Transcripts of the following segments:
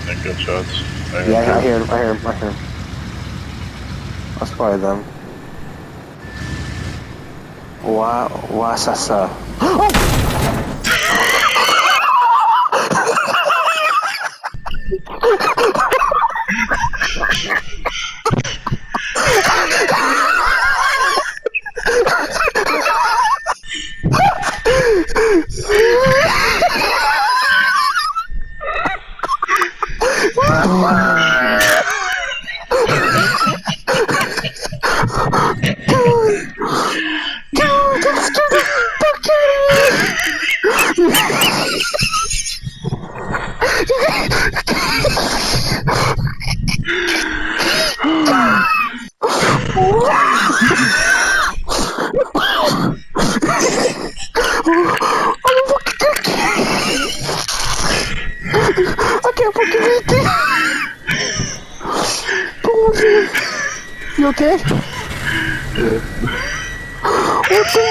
think gunshots. Yeah, I hear him. That's probably them. What's that? I can't fucking read this. You okay? What the?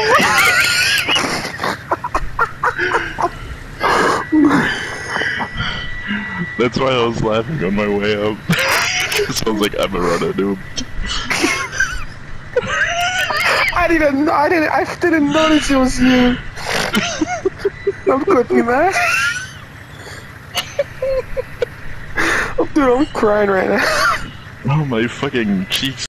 That's why I was laughing on my way up. Cause I was like, I'm a runner, dude. I didn't notice it was you. I'm cooking, man. Dude, I'm crying right now. Oh, my fucking cheeks.